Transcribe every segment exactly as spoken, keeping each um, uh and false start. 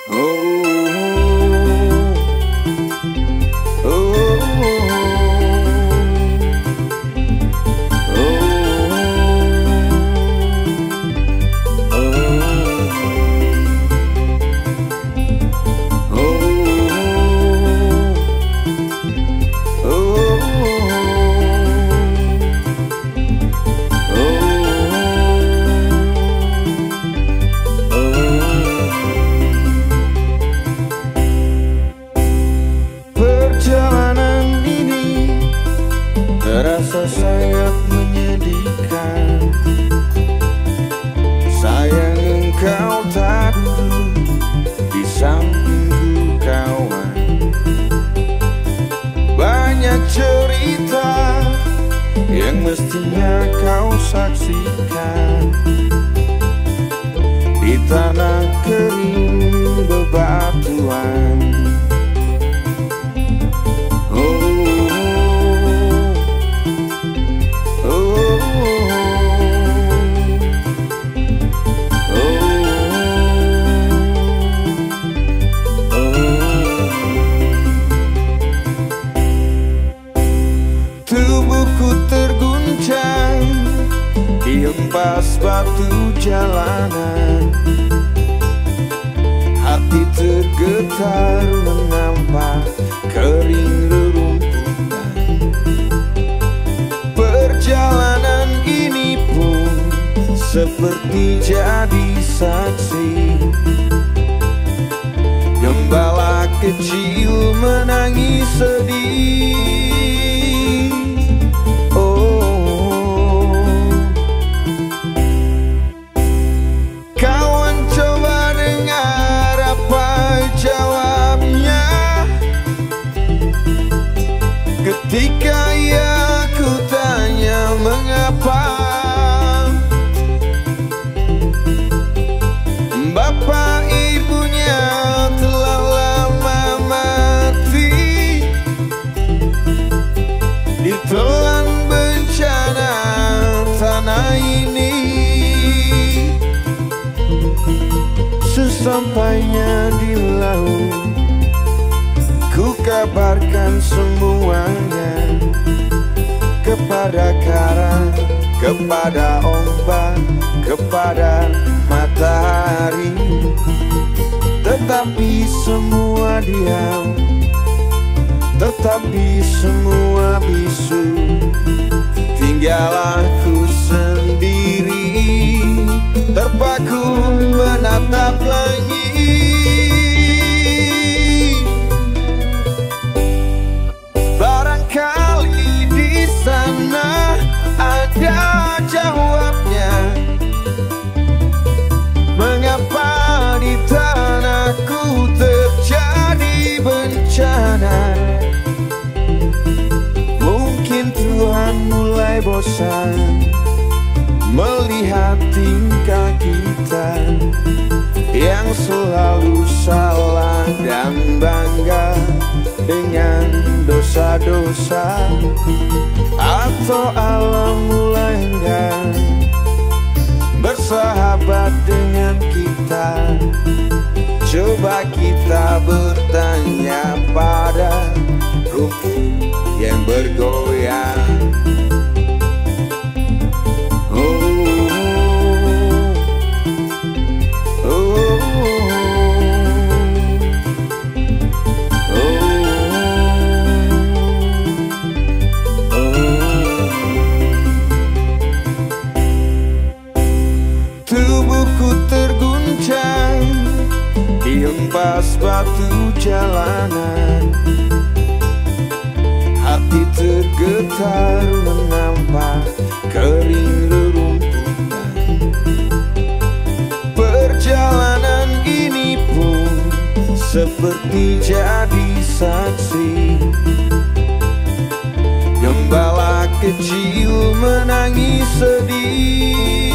Terasa sangat menyedihkan. Sayang engkau tak duduk di sampingku kawan. Banyak cerita yang mestinya kau saksikan di tanah kering bebatuan. Tubuhku terguncang dihempas batu jalanan. Hati tergetar menampak kering rerumputan. Perjalanan ini pun seperti jadi saksi. Gembala kecil menangis sedih. Ketika ia ku tanya mengapa bapak ibunya telah lama mati ditelan bencana tanah ini. Sesampainya di laut ku kabarkan semuanya kepada karang, kepada ombak, kepada matahari. Tetapi semua diam, tetapi semua bisu. Tinggal aku sendiri terpaku menatap langit. Barangkali di sana ada jawabnya. Mengapa di tanahku terjadi bencana? Mungkin Tuhan mulai bosan melihat tingkah kita yang selalu salah dan bangga dengan dosa-dosa. Atau alam mulai enggan bersahabat dengan kita. Coba kita bertanya pada rumput yang bergoyang. Tubuhku terguncang dihempas batu jalanan. Hati tergetar menampak kering rerumputan. Perjalanan ini pun seperti jadi saksi. Gembala kecil menangis sedih.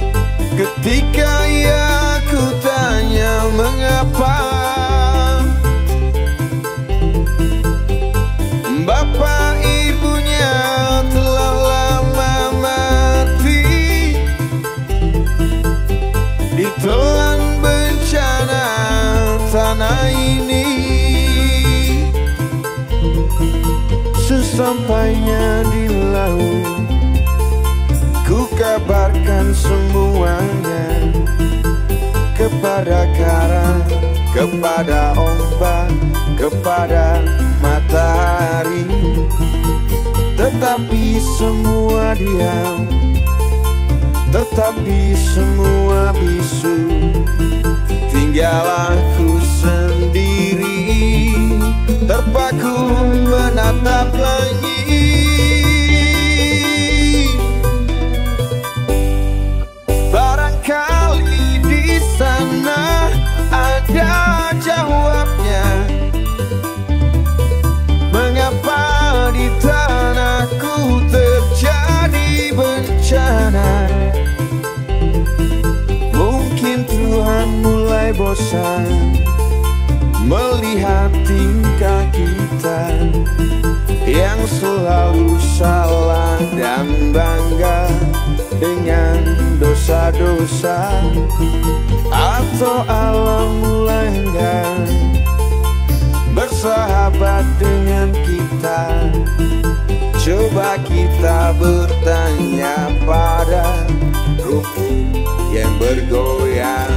Ketika ia ku tanya mengapa tanah ini. Sesampainya di laut, ku kabarkan semuanya kepada karang, kepada ombak, kepada matahari. Tetapi semua diam, tetapi semua bisu. Tinggal aku sendiri, terpaku menatap langit. Barangkali di sana ada jawabnya, mengapa di tanahku terjadi bencana. Mungkin Tuhan mulai bosan melihat tingkah kita yang selalu salah dan bangga dengan dosa-dosa. Atau alam mulai enggan bersahabat dengan kita. Coba kita bertanya pada ruh yang bergoyang.